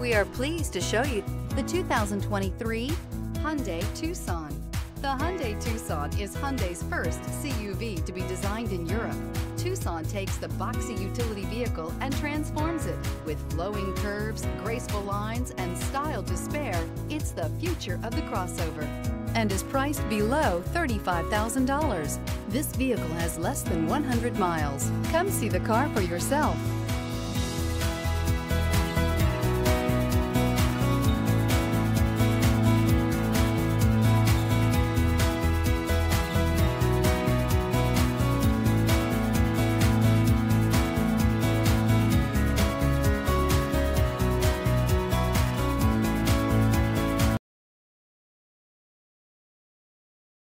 We are pleased to show you the 2023 Hyundai Tucson. The Hyundai Tucson is Hyundai's first CUV to be designed in Europe. Tucson takes the boxy utility vehicle and transforms it. With flowing curves, graceful lines, and style to spare, it's the future of the crossover and is priced below $35,000. This vehicle has less than 100 miles. Come see the car for yourself.